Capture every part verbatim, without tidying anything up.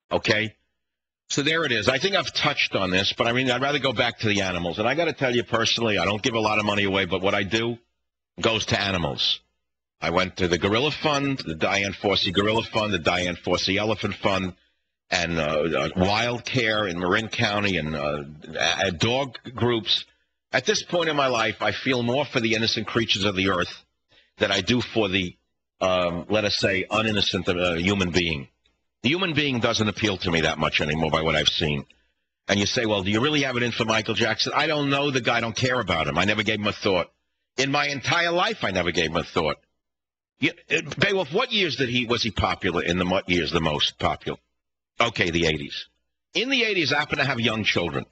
Okay? So there it is. I think I've touched on this, but I mean, I'd rather go back to the animals. And I got to tell you personally, I don't give a lot of money away, but what I do goes to animals. I went to the Gorilla Fund, the Diane Fossey Gorilla Fund, the Diane Fossey Elephant Fund, and uh, uh, Wild Care in Marin County, and uh, uh, dog groups. At this point in my life, I feel more for the innocent creatures of the earth than I do for the, um, let us say, uninnocent uh, human being. The human being doesn't appeal to me that much anymore by what I've seen. And you say, well, do you really have it in for Michael Jackson? I don't know the guy. I don't care about him. I never gave him a thought. In my entire life, I never gave him a thought. You, Beowulf, what years did he was he popular? In the what years the most popular? Okay, the eighties. In the eighties, I happen to have young children.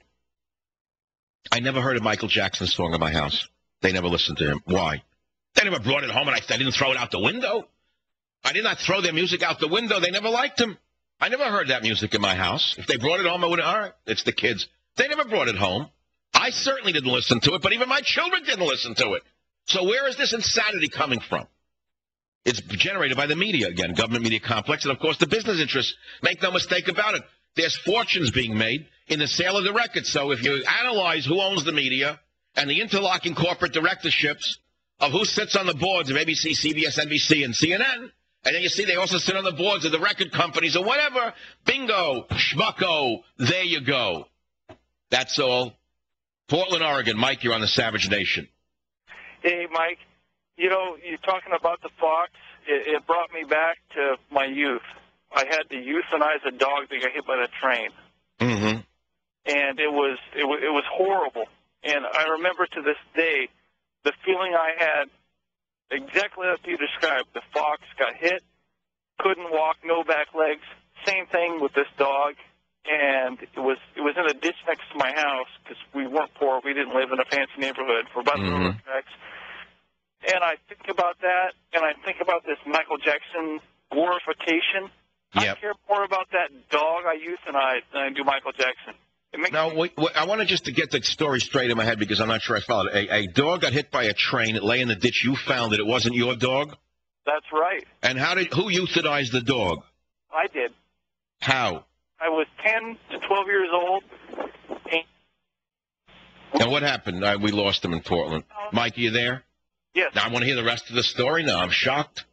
I never heard a Michael Jackson song in my house. They never listened to him. Why? They never brought it home, and I, I didn't throw it out the window. I did not throw their music out the window. They never liked him. I never heard that music in my house. If they brought it home, I would have, all right, it's the kids. They never brought it home. I certainly didn't listen to it, but even my children didn't listen to it. So where is this insanity coming from? It's generated by the media, again, government media complex, and, of course, the business interests. Make no mistake about it. There's fortunes being made in the sale of the records. So if you analyze who owns the media and the interlocking corporate directorships of who sits on the boards of A B C, C B S, N B C, and C N N, and then you see they also sit on the boards of the record companies or whatever, bingo, schmucko, there you go. That's all. Portland, Oregon. Mike, you're on the Savage Nation. Hey, Mike. You know, you're talking about the fox. It, it brought me back to my youth. I had to euthanize a dog that got hit by the train. Mm-hmm. And it was, it was it was horrible. And I remember to this day the feeling I had exactly like you described. The fox got hit, couldn't walk, no back legs. Same thing with this dog. And it was it was in a ditch next to my house because we weren't poor. We didn't live in a fancy neighborhood for about mm-hmm. the tracks. And I think about that, and I think about this Michael Jackson glorification. Yep. I care more about that dog I euthanized than I do Michael Jackson. Now, wait, wait, I want to just to get the story straight in my head because I'm not sure I followed it. A, a dog got hit by a train. It lay in the ditch. You found it. It wasn't your dog? That's right. And how did who euthanized the dog? I did. How? I was ten to twelve years old. And what happened? Uh, we lost him in Portland. Mike, are you there? Yes. Now I want to hear the rest of the story. Now I'm shocked.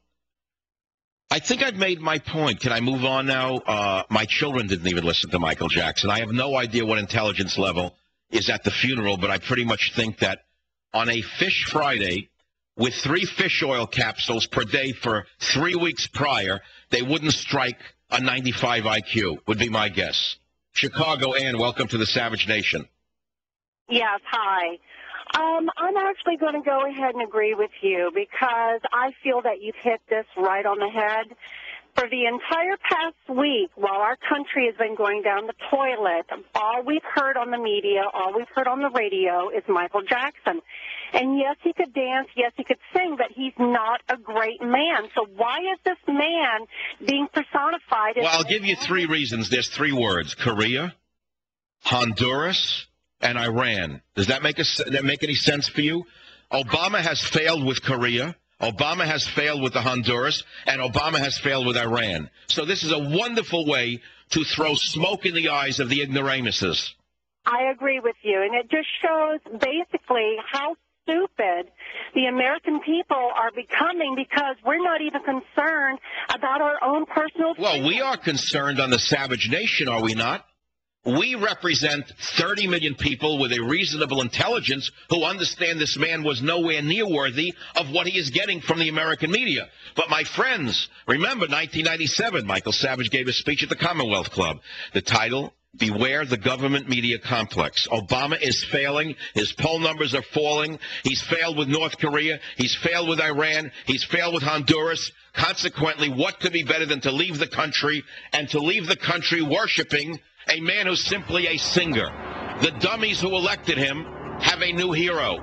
I think I've made my point. Can I move on now? Uh, my children didn't even listen to Michael Jackson. I have no idea what intelligence level is at the funeral, but I pretty much think that on a Fish Friday with three fish oil capsules per day for three weeks prior, they wouldn't strike a ninety-five I Q, would be my guess. Chicago, Ann, welcome to the Savage Nation. Yes, hi. Um, I'm actually going to go ahead and agree with you because I feel that you've hit this right on the head. For the entire past week, while our country has been going down the toilet, all we've heard on the media, all we've heard on the radio is Michael Jackson. And yes, he could dance, yes, he could sing, but he's not a great man. So why is this man being personified? Well, I'll give you three reasons. There's three words: Korea, Honduras, and Iran. Does that make a, that make any sense for you? Obama has failed with Korea. Obama has failed with the Honduras, and Obama has failed with Iran. So this is a wonderful way to throw smoke in the eyes of the ignoramuses. I agree with you, and it just shows basically how stupid the American people are becoming because we're not even concerned about our own personal... Well, we are concerned on the Savage Nation, are we not? We represent thirty million people with a reasonable intelligence who understand this man was nowhere near worthy of what he is getting from the American media. But my friends, remember nineteen ninety-seven, Michael Savage gave a speech at the Commonwealth Club. The title, Beware the Government Media Complex. Obama is failing. His poll numbers are falling. He's failed with North Korea. He's failed with Iran. He's failed with Honduras. Consequently, what could be better than to leave the country and to leave the country worshiping a man who's simply a singer? The dummies who elected him have a new hero.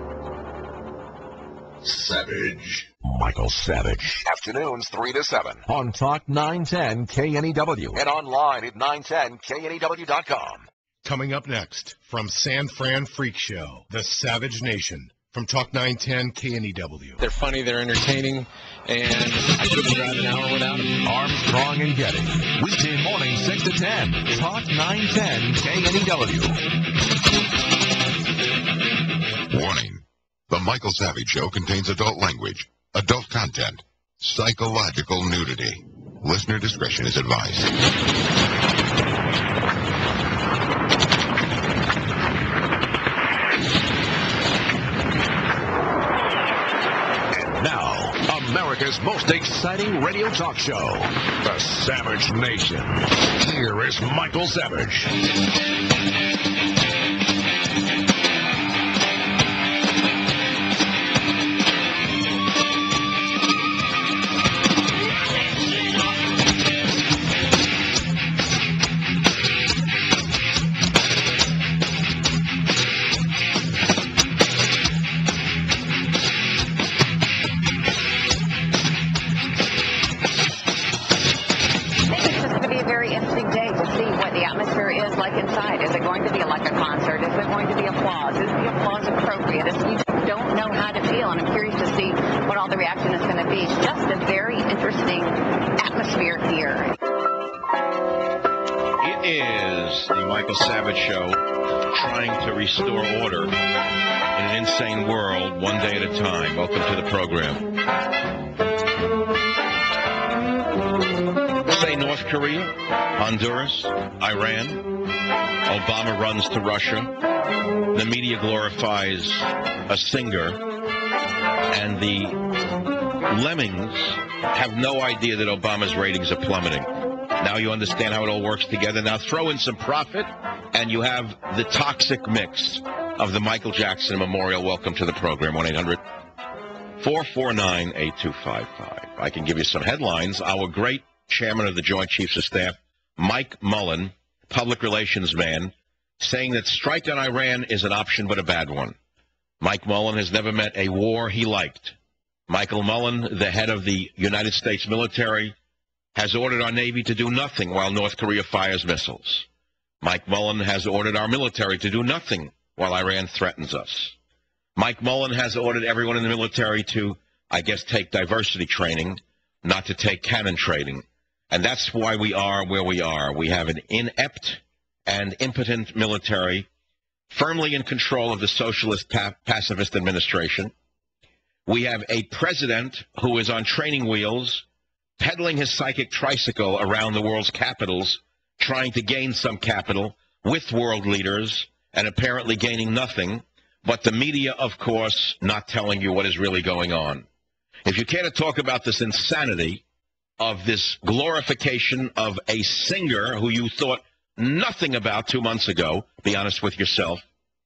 Savage. Michael Savage. Afternoons three to seven. On Talk nine ten K N E W. And online at nine ten K N E W dot com. Coming up next, from San Fran Freak Show, the Savage Nation. from Talk nine ten K N E W. They're funny, they're entertaining, and I couldn't drive an hour without them. Armstrong and Getty. Weekday morning, six to ten. Talk nine ten K N E W. Warning. The Michael Savage Show contains adult language, adult content, psychological nudity. Listener discretion is advised. Now, America's most exciting radio talk show, The Savage Nation. Here is Michael Savage. Savage Show, trying to restore order in an insane world, one day at a time. Welcome to the program. Say North Korea, Honduras, Iran. Obama runs to Russia. The media glorifies a singer, and the lemmings have no idea that Obama's ratings are plummeting. Now you understand how it all works together. Now throw in some profit, and you have the toxic mix of the Michael Jackson Memorial. Welcome to the program, one eight hundred four four nine eight two five five. I can give you some headlines. Our great chairman of the Joint Chiefs of Staff, Mike Mullen, public relations man, saying that strike on Iran is an option but a bad one. Mike Mullen has never met a war he liked. Michael Mullen, the head of the United States military, has ordered our Navy to do nothing while North Korea fires missiles. Mike Mullen has ordered our military to do nothing while Iran threatens us. Mike Mullen has ordered everyone in the military to, I guess, take diversity training, not to take cannon training. And that's why we are where we are. We have an inept and impotent military firmly in control of the socialist pa- pacifist administration. We have a president who is on training wheels, peddling his psychic tricycle around the world's capitals, trying to gain some capital with world leaders and apparently gaining nothing, but the media, of course, not telling you what is really going on. If you care to talk about this insanity of this glorification of a singer who you thought nothing about two months ago, be honest with yourself,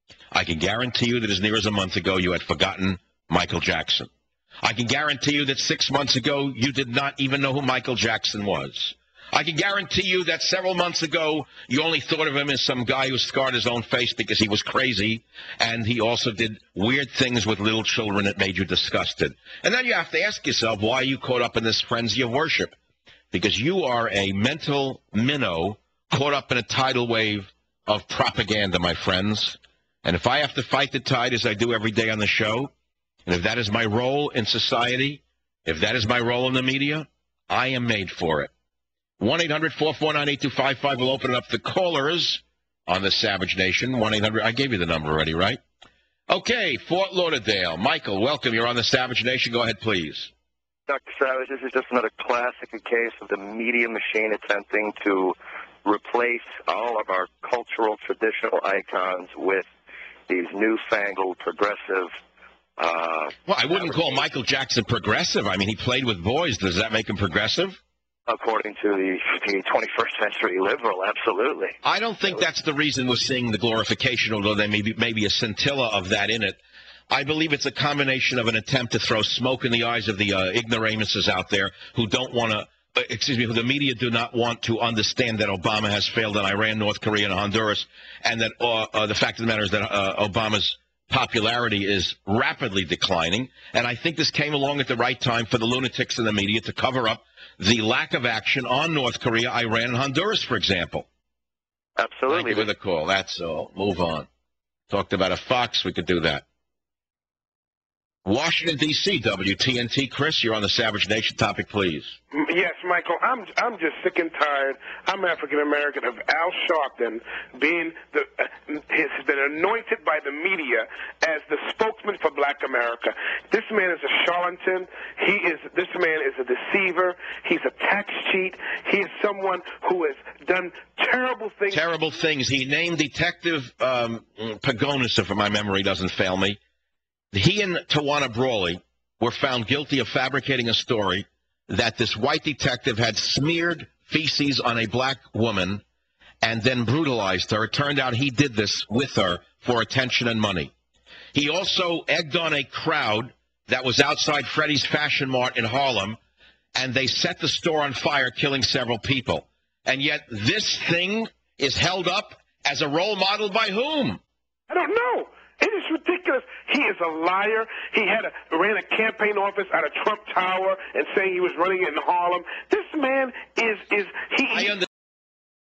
I can guarantee you that as near as a month ago you had forgotten Michael Jackson. I can guarantee you that six months ago you did not even know who Michael Jackson was. I can guarantee you that several months ago you only thought of him as some guy who scarred his own face because he was crazy, and he also did weird things with little children that made you disgusted. And then you have to ask yourself, why are you caught up in this frenzy of worship? Because you are a mental minnow caught up in a tidal wave of propaganda, my friends. And if I have to fight the tide as I do every day on the show, and if that is my role in society, if that is my role in the media, I am made for it. one eight hundred four four nine eight two five five will open up the callers on the Savage Nation. one eight hundred, I gave you the number already, right? Okay, Fort Lauderdale. Michael, welcome. You're on the Savage Nation. Go ahead, please. Doctor Savage, this is just another classic case of the media machine attempting to replace all of our cultural traditional icons with these newfangled progressive Uh, well, I wouldn't call Michael Jackson progressive. I mean, he played with boys. Does that make him progressive? According to the, the twenty-first century liberal, absolutely. I don't think that's the reason we're seeing the glorification, although there may be maybe a scintilla of that in it. I believe it's a combination of an attempt to throw smoke in the eyes of the uh, ignoramuses out there who don't want to, uh, excuse me, who the media do not want to understand that Obama has failed in Iran, North Korea, and Honduras, and that uh, uh, the fact of the matter is that uh, Obama's popularity is rapidly declining, and I think this came along at the right time for the lunatics in the media to cover up the lack of action on North Korea, Iran, and Honduras, for example. Absolutely. Thank you for the call. That's all. Move on. Talked about a fox. We could do that. Washington, D C, W T N T. Chris, you're on the Savage Nation topic, please. Yes, Michael, I'm I'm just sick and tired. I'm African American of Al Sharpton being the uh, has been anointed by the media as the spokesman for Black America. This man is a charlatan. He is this man is a deceiver. He's a tax cheat. He is someone who has done terrible things. Terrible things. He named Detective um, Pagonis, if my memory doesn't fail me. He and Tawana Brawley were found guilty of fabricating a story that this white detective had smeared feces on a black woman and then brutalized her. It turned out he did this with her for attention and money. He also egged on a crowd that was outside Freddie's Fashion Mart in Harlem, and they set the store on fire, killing several people. And yet this thing is held up as a role model by whom? I don't know. It is ridiculous. He is a liar. He had a, ran a campaign office out of Trump Tower and saying he was running it in Harlem. This man is is he. I understand.